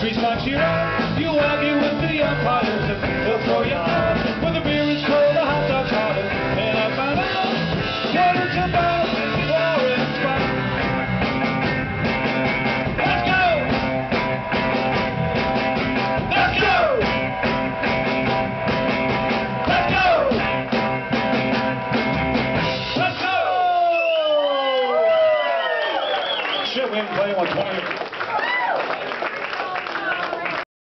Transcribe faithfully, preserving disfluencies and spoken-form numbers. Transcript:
Grease my cheer up, you argue with the umpires, and they'll throw you out. When the beer is cold, the hot dog's hotter, and I find out what it's about. Foreign spot. Let's go! Let's go! Let's go! Let's go! Shit, we haven't played one twenty.